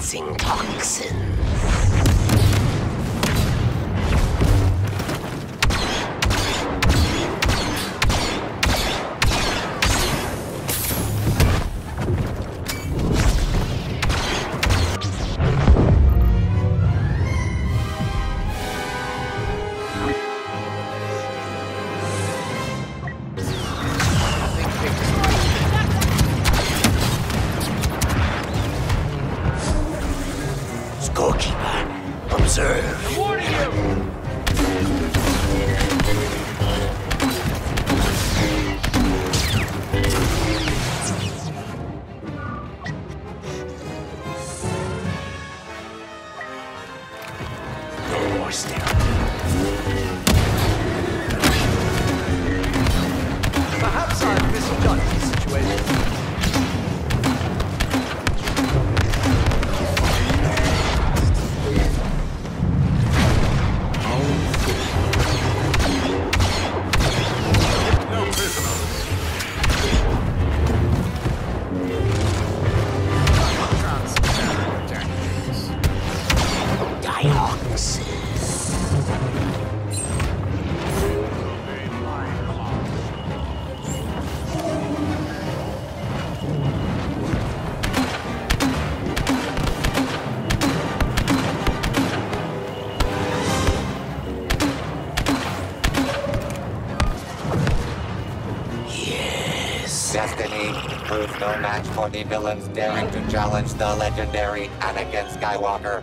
releasing toxins. Scorekeeper, observe. Warning you! No more stealth. Perhaps I've misjudged the situation. Destiny proves no match for the villains daring to challenge the legendary Anakin Skywalker.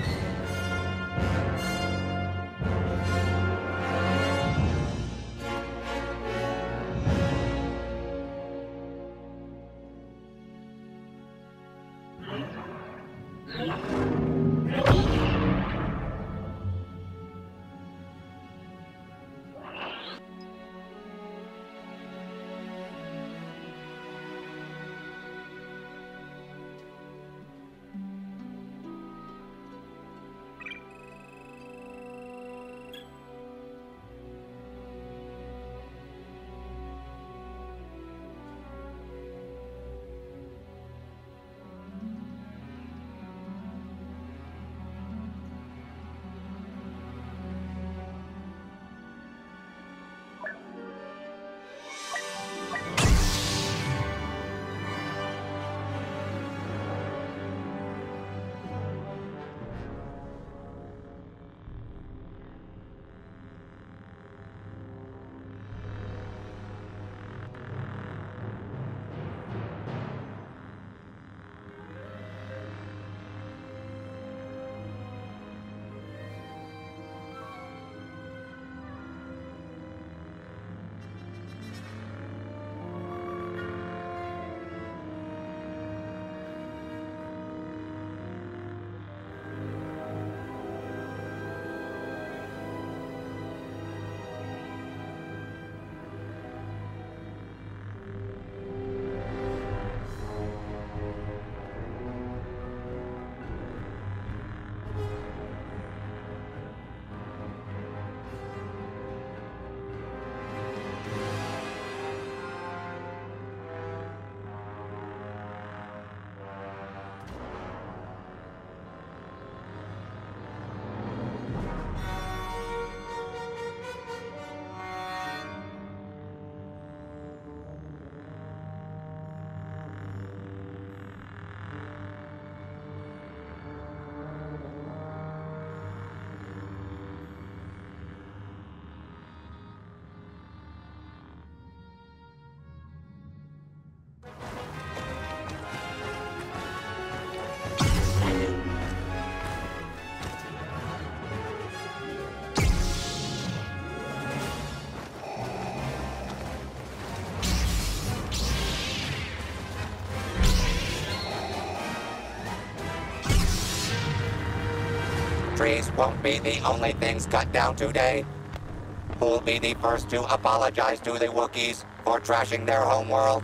Trees won't be the only things cut down today. Who'll be the first to apologize to the Wookiees for trashing their homeworld?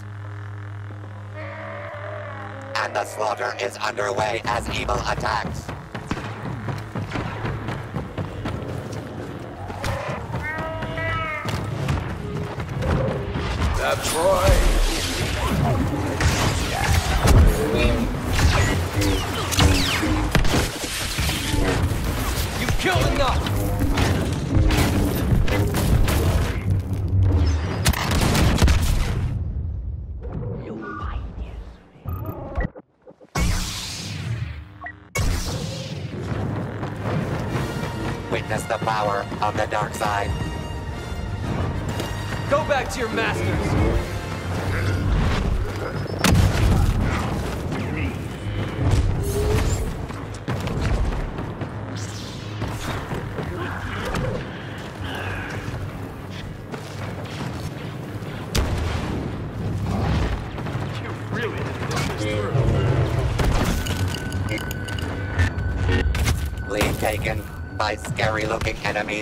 And the slaughter is underway as evil attacks. That's right. witness the power of the dark side. Go back to your masters. Lead taken by scary-looking enemies.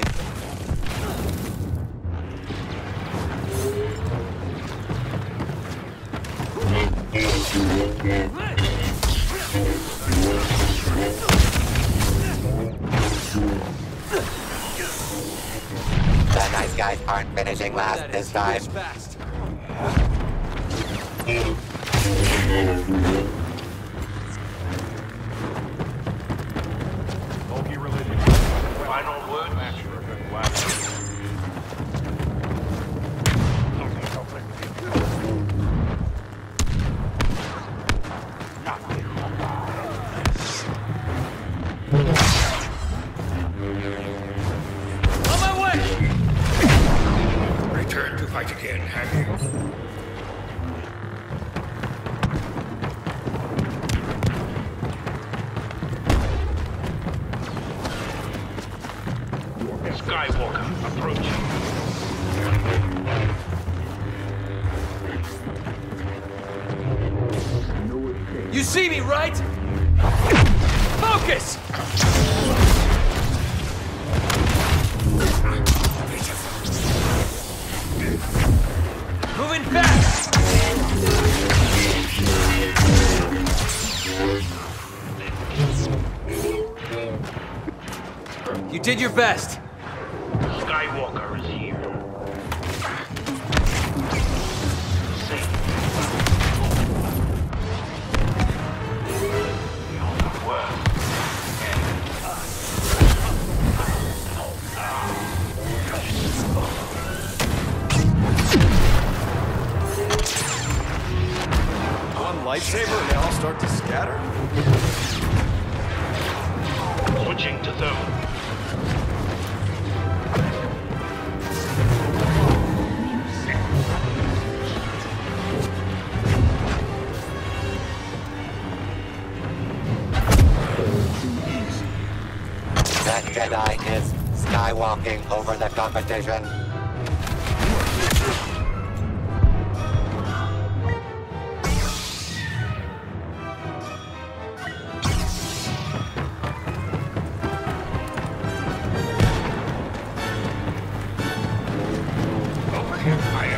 The nice guys aren't finishing last this time. Fast. Loki religion. Final word. On my way! Return to fight again, have you? Skywalker approaching. You see me, right? Focus! Moving fast! You did your best. Skywalker is here. Safe. Well. One lightsaber and they all start to scatter? Switching to thermal. That Jedi is skywalking over the competition. Opening fire.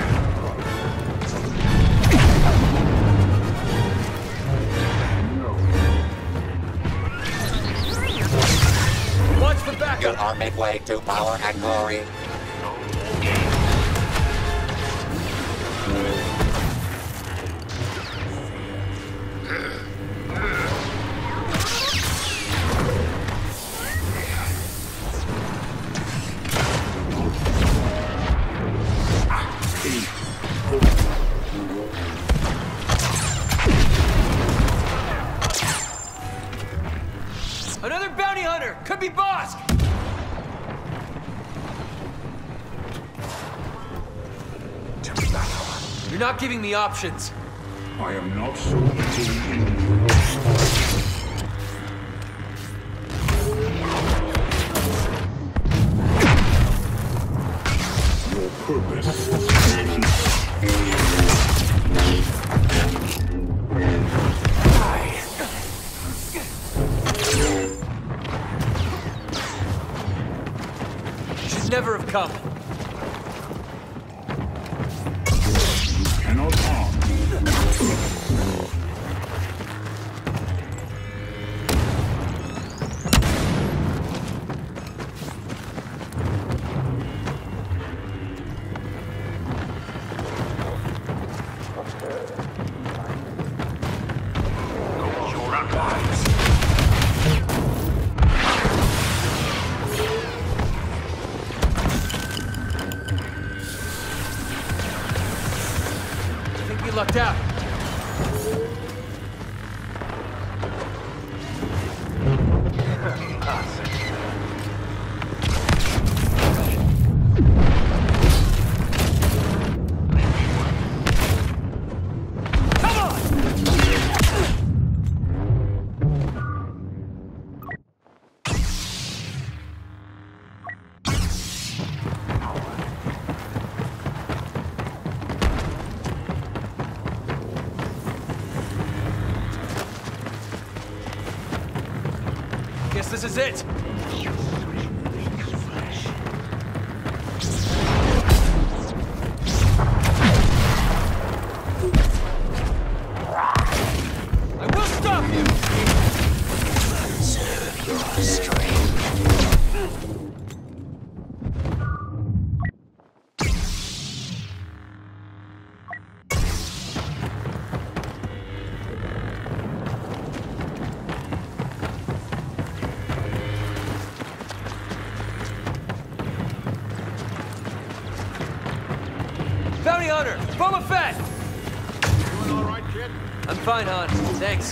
Watch for You backup! are midway to power and glory. No more games. Another bounty hunter! Could be Bosk! You're not giving me options. I am not so easily your purpose. Should never have come. Cannot harm. You're advised. Guess this is it. I will stop you! Serve your strength. Bounty Hunter! Boba Fett! Doing all right, kid? I'm fine, Han. Thanks.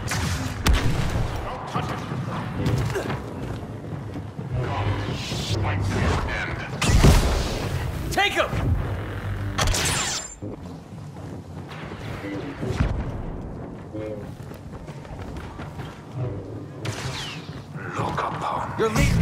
Don't touch it. Fight to the end. Take him! Look upon Your lead.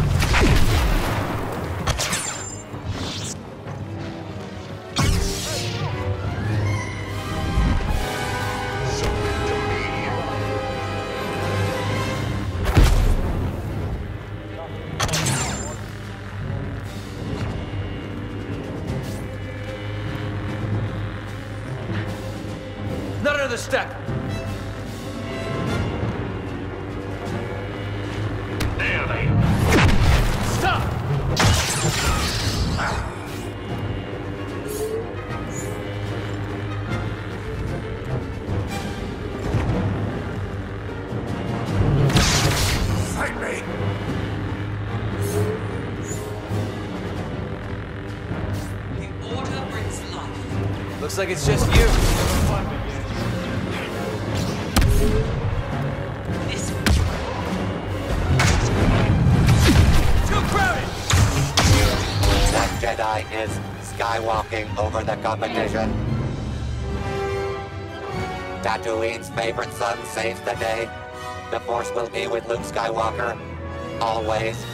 Not another step. There they are. Stop! Fight me! The order brings life. Looks like it's just you. This Too crowded! That Jedi is skywalking over the competition. Tatooine's favorite son saves the day. The Force will be with Luke Skywalker, always.